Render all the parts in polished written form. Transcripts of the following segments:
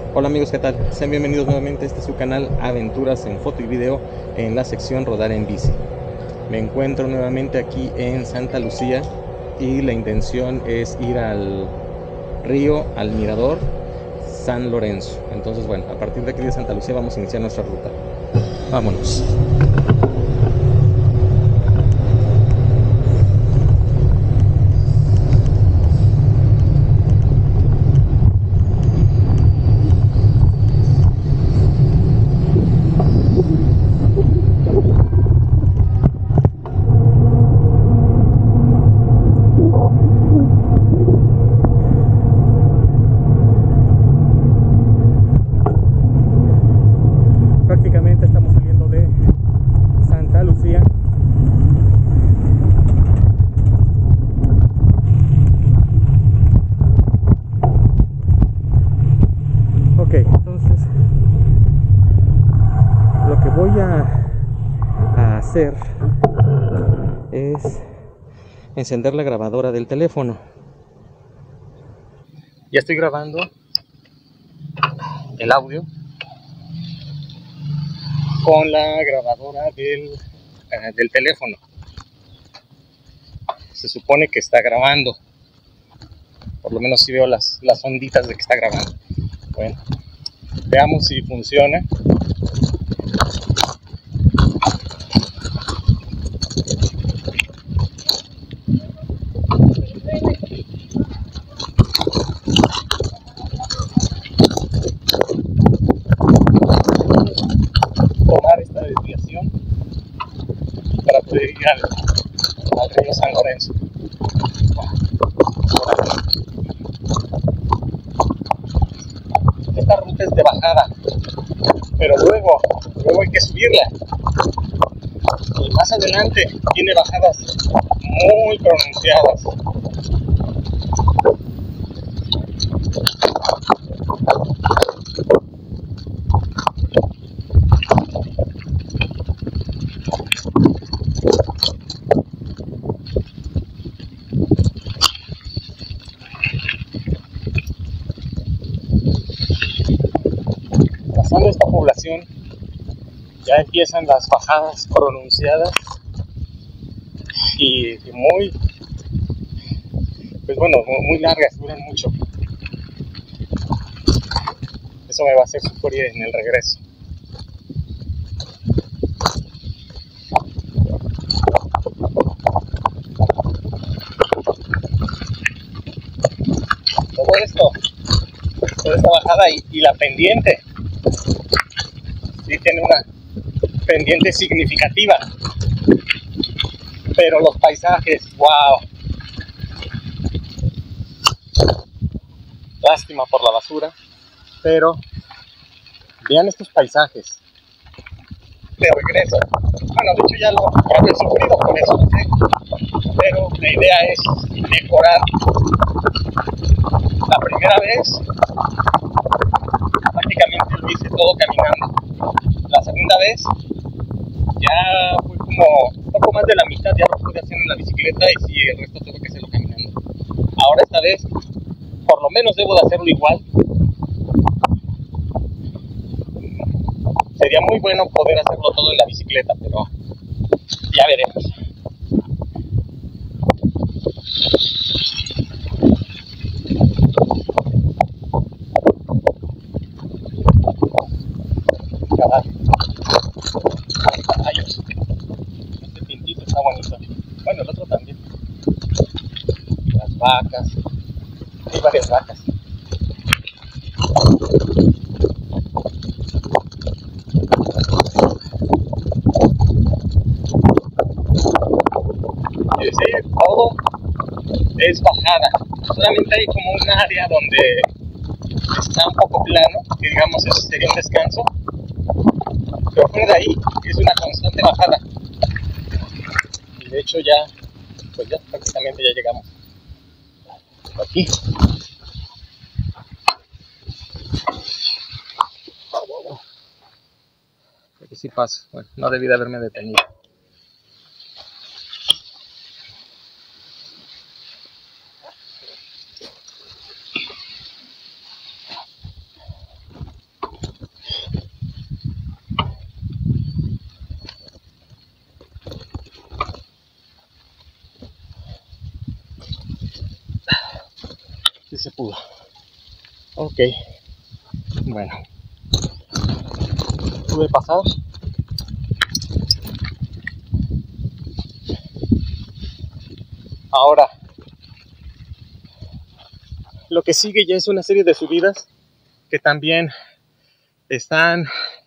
Hola amigos, ¿qué tal? Sean bienvenidos nuevamente a este su canal Aventuras en Foto y Video en la sección Rodar en Bici. Me encuentro nuevamente aquí en Santa Lucía y la intención es ir al río, al mirador San Lorenzo. Entonces bueno, a partir de aquí de Santa Lucía vamos a iniciar nuestra ruta. Vámonos. Prácticamente estamos saliendo de Santa Lucía. Ok, entonces lo que voy a hacer es encender la grabadora del teléfono. Ya estoy grabando el audio con la grabadora del teléfono. Se supone que está grabando, por lo menos si veo las onditas de que está grabando. Bueno, veamos si funciona. Tomar esta desviación para poder ir al río San Lorenzo. Esta ruta es de bajada, pero luego hay que subirla. Y más adelante tiene bajadas muy pronunciadas. Pasando esta población ya empiezan las bajadas pronunciadas y muy, pues bueno, muy largas, duran mucho. Eso me va a hacer sufrir en el regreso. Toda esta bajada y la pendiente, sí tiene una pendiente significativa, pero los paisajes, wow. Lástima por la basura, pero vean estos paisajes de regreso. Bueno, de hecho ya lo he sufrido con eso, ¿sí? Pero la idea es mejorar. La primera vez prácticamente lo hice todo caminando. La segunda vez ya fue como un poco más de la mitad, ya lo pude hacer en la bicicleta y sí, el resto tuve que hacerlo caminando. Ahora esta vez por lo menos debo de hacerlo igual. Sería muy bueno poder hacerlo todo en la bicicleta, pero ya veremos. Caballo. Caballos. Este pintito está bonito. Bueno, el otro también. Las vacas. Hay varias vacas. Es decir, todo es bajada. Solamente hay como un área donde está un poco plano, que digamos eso sería un descanso. Pero fuera de ahí es una constante bajada. Y de hecho ya, pues ya prácticamente ya llegamos aquí. Aquí sí paso. Bueno, no debí de haberme detenido. se pudo. Ok, bueno, pude pasar. Ahora, lo que sigue ya es una serie de subidas que también están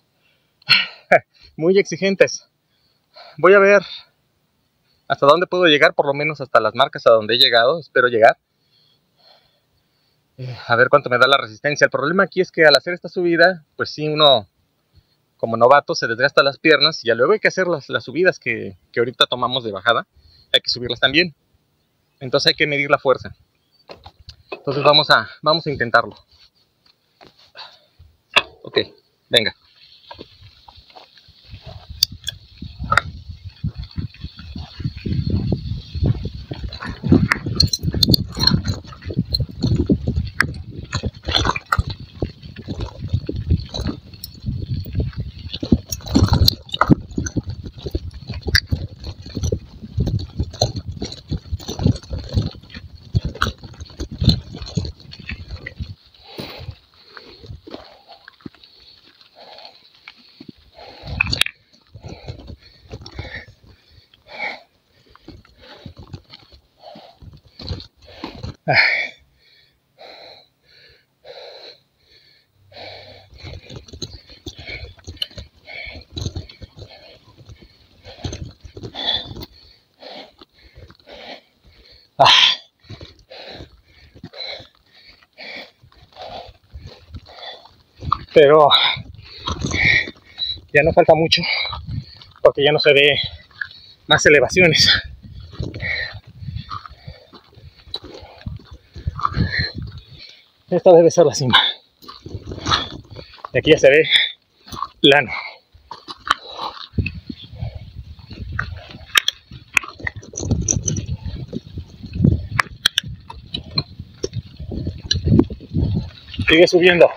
muy exigentes. Voy a ver hasta dónde puedo llegar, por lo menos hasta las marcas a donde he llegado, espero llegar. A ver cuánto me da la resistencia. El problema aquí es que al hacer esta subida, pues sí, uno como novato se desgasta las piernas y ya luego hay que hacer las subidas que ahorita tomamos de bajada, hay que subirlas también. Entonces hay que medir la fuerza. Entonces vamos a intentarlo. Ok, venga. Pero ya no falta mucho porque ya no se ve más elevaciones. Esta debe ser la cima. Y aquí ya se ve plano. Sigue subiendo.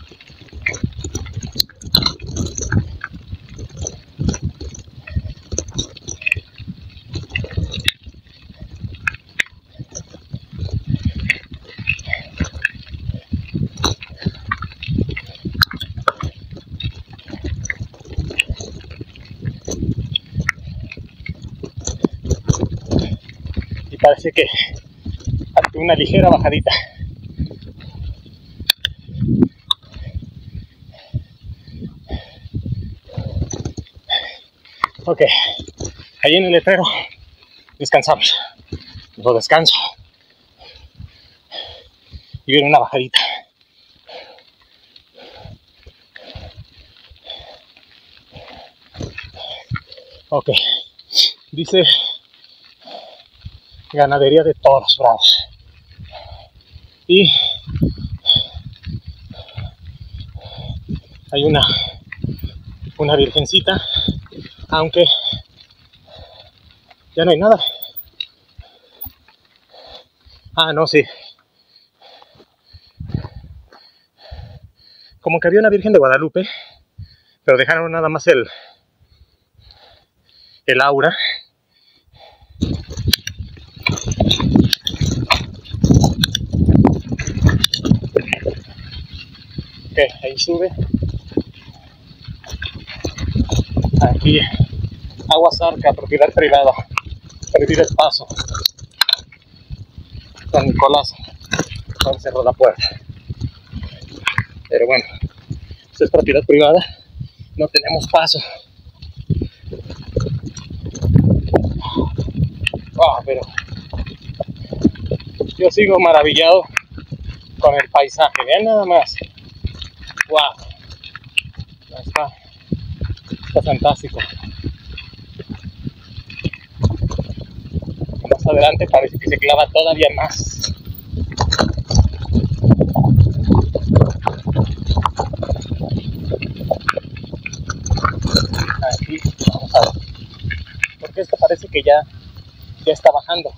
Y parece que hace una ligera bajadita. Ok, ahí en el letrero descansamos. Lo descanso. Y viene una bajadita. Ok, dice ganadería de toros bravos. Y hay una virgencita, aunque ya no hay nada. Ah, no, sí. Como que había una Virgen de Guadalupe, pero dejaron nada más el aura. Ok, ahí sube. Aquí, Agua Zarca, propiedad privada. Permitir el paso. San Nicolás. No cerró la puerta. Pero bueno, esto es propiedad privada. No tenemos paso. Pero yo sigo maravillado con el paisaje. Vean nada más. Wow. Está fantástico. Más adelante parece que se clava todavía más. Aquí vamos a ver. Porque esto parece que ya está bajando.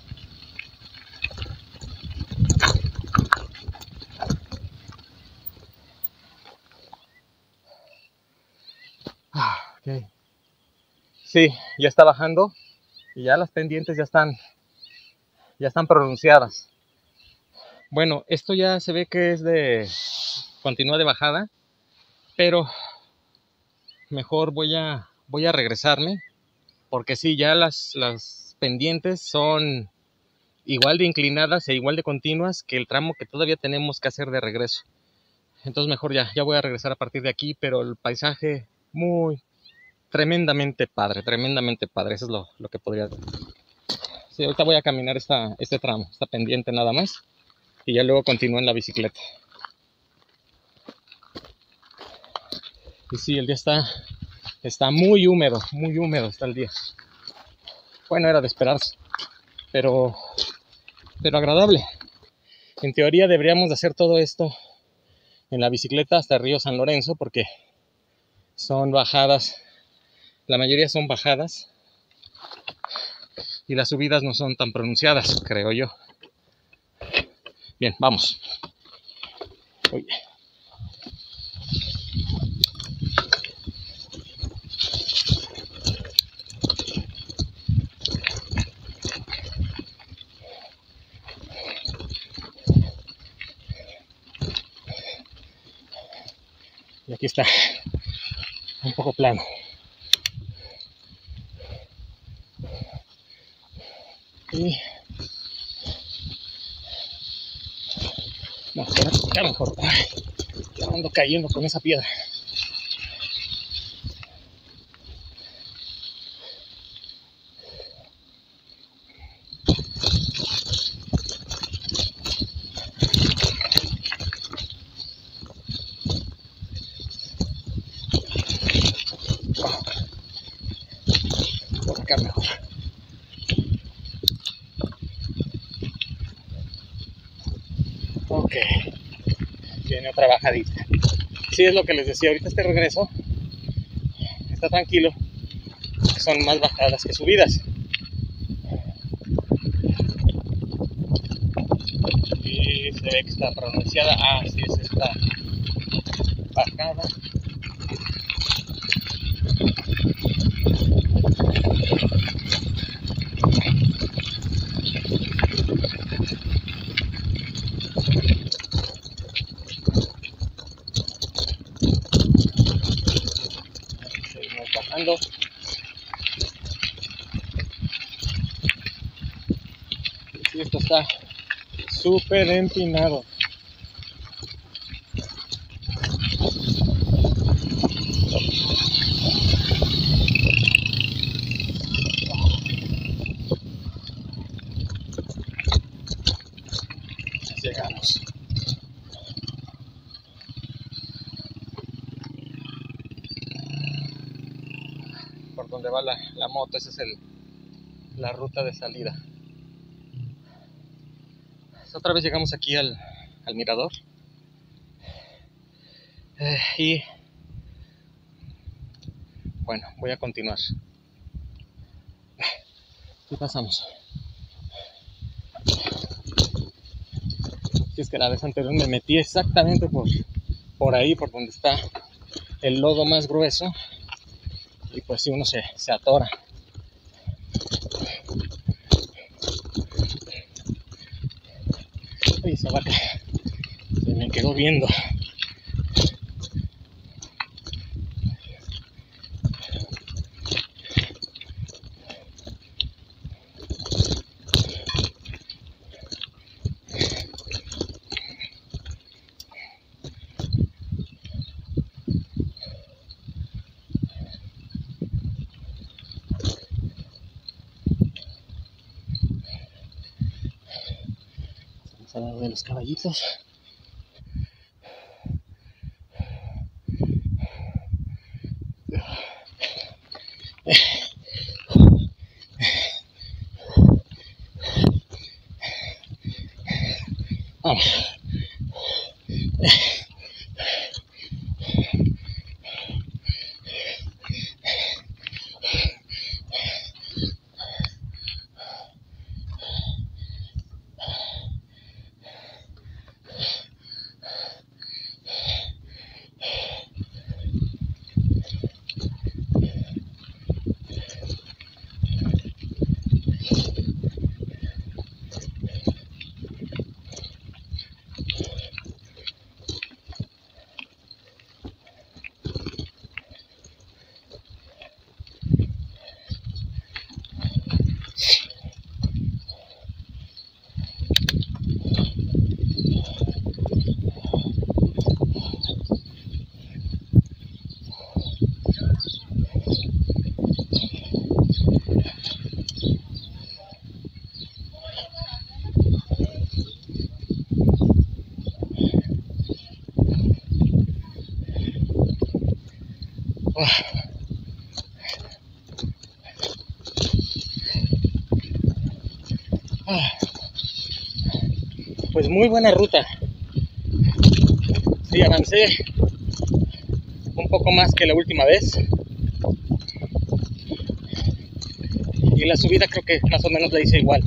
Okay. Sí, ya está bajando y ya las pendientes ya están pronunciadas. Bueno, esto ya se ve que continúa de bajada, pero mejor voy a regresarme, porque sí, ya las pendientes son igual de inclinadas e igual de continuas que el tramo que todavía tenemos que hacer de regreso. Entonces mejor ya voy a regresar a partir de aquí, pero el paisaje tremendamente padre, eso es lo que podría decir. Sí, ahorita voy a caminar este tramo, esta pendiente nada más, y ya luego continúo en la bicicleta. Y sí, el día está muy húmedo está el día. Bueno, era de esperarse, pero agradable. En teoría deberíamos de hacer todo esto en la bicicleta hasta el río San Lorenzo, porque son bajadas, la mayoría son bajadas, y las subidas no son tan pronunciadas, creo yo. Bien, vamos. Uy. Y aquí está, un poco plano. Y no, ya mejor. Ay, ya ando cayendo con esa piedra. Por acá mejor. Ok, viene otra bajadita. Sí, es lo que les decía, ahorita este regreso está tranquilo, son más bajadas que subidas. Y se ve que está pronunciada. Ah, sí, es esta bajada. Seguimos bajando. Sí, esto está súper empinado. Llegamos. Por donde va la moto, esa es la ruta de salida. Otra vez llegamos aquí al mirador. Y bueno, voy a continuar. ¿Qué pasamos? Si es que la vez anterior me metí exactamente por ahí, por donde está el lodo más grueso, y pues si uno se atora. Uy, esa vaca se me quedó viendo. Vamos a lado de los caballitos. Vamos. Pues muy buena ruta. Sí, avancé un poco más que la última vez. Y la subida creo que más o menos la hice igual.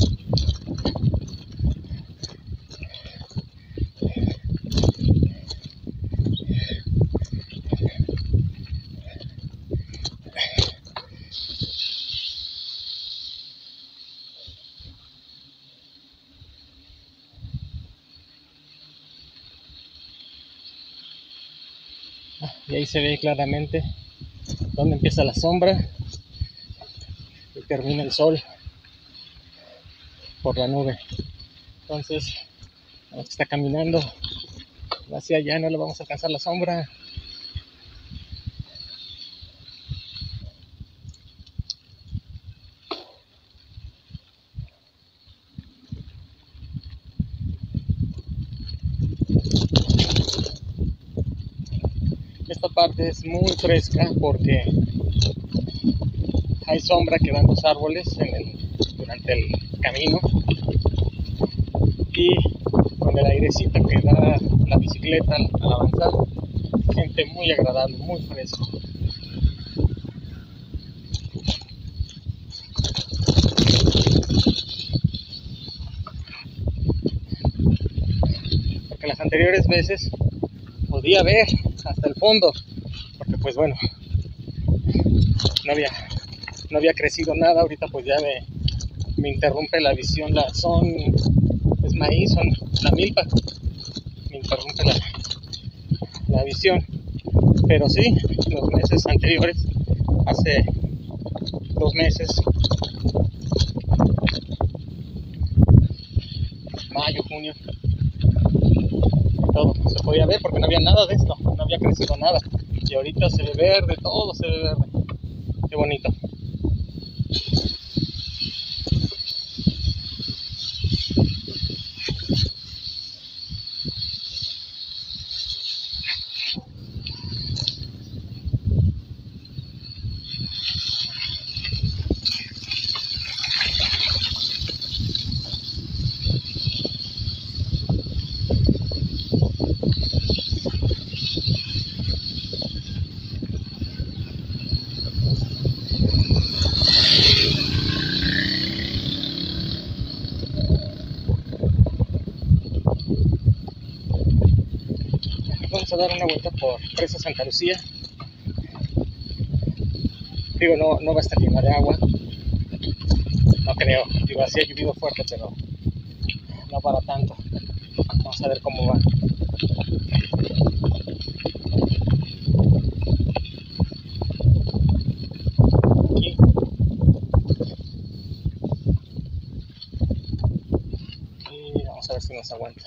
Y ahí se ve claramente dónde empieza la sombra y termina el sol por la nube. Entonces, a los que está caminando hacia allá no le vamos a alcanzar la sombra. Esta parte es muy fresca porque hay sombra que dan los árboles durante el camino, y con el airecito que da la bicicleta al avanzar, se siente muy agradable, muy fresco. Porque las anteriores veces podía ver hasta el fondo, porque pues bueno, no había crecido nada. Ahorita pues ya me interrumpe la visión, es maíz, son la milpa, me interrumpe la visión. Pero sí, los meses anteriores, hace 2 meses, mayo, junio, todo se podía ver porque no había nada de esto, no había crecido nada. Y ahorita se ve verde, todo se ve verde. Qué bonito. Vamos a dar una vuelta por Presa Santa Lucía. Digo, no va a estar llena de agua, no creo. Digo, así ha llovido fuerte, pero no para tanto. Vamos a ver cómo va. Aquí. Y vamos a ver si nos aguanta.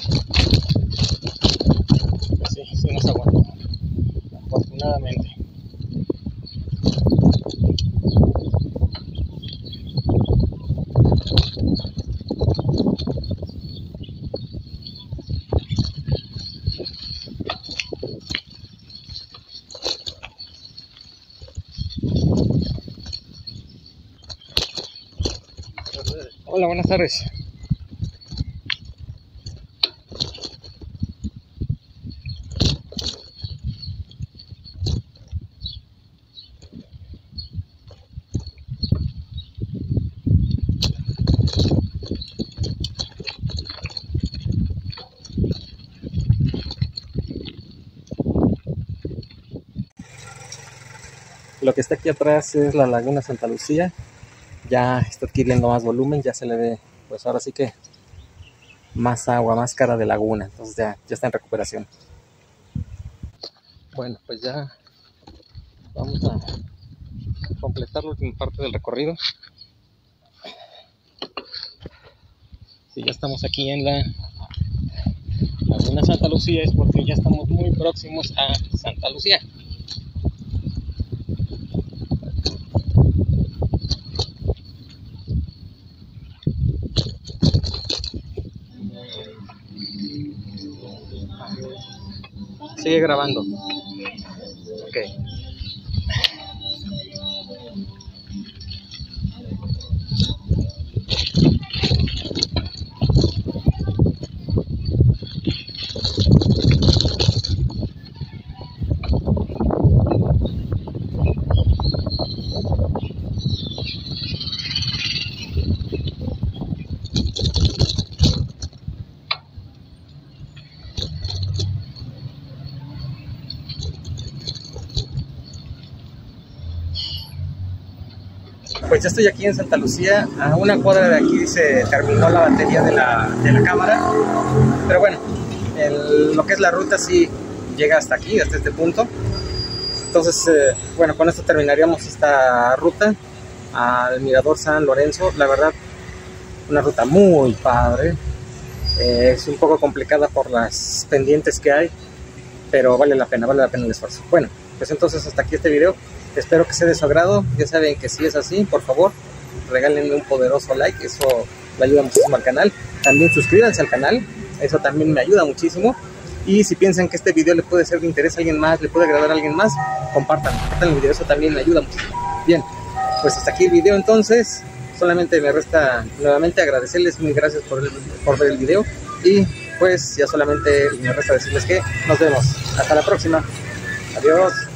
Pues sí nos aguanta, afortunadamente. Hola, buenas tardes. Lo que está aquí atrás es la laguna Santa Lucía. Ya está adquiriendo más volumen, ya se le ve, pues ahora sí que más agua, más cara de laguna. Entonces ya está en recuperación. Bueno, pues ya vamos a completar la última parte del recorrido. Si ya estamos aquí en la laguna Santa Lucía, es porque ya estamos muy próximos a Santa Lucía. Sigue grabando. Ok. pues ya estoy aquí en Santa Lucía. A una cuadra de aquí se terminó la batería de la cámara, pero bueno, lo que es la ruta sí llega hasta aquí, hasta este punto. Entonces, bueno, con esto terminaríamos esta ruta al Mirador San Lorenzo. La verdad, una ruta muy padre. Es un poco complicada por las pendientes que hay, pero vale la pena el esfuerzo. Bueno, pues entonces hasta aquí este video. Espero que sea de su agrado. Ya saben que si es así, por favor, regálenme un poderoso like. Eso le ayuda muchísimo al canal. También suscríbanse al canal. Eso también me ayuda muchísimo. Y si piensan que este video le puede ser de interés a alguien más, le puede agradar a alguien más, compartan el video. Eso también me ayuda muchísimo. Bien, pues hasta aquí el video entonces. Solamente me resta nuevamente agradecerles, mil gracias por ver el video, y pues ya solamente me resta decirles que nos vemos. Hasta la próxima. Adiós.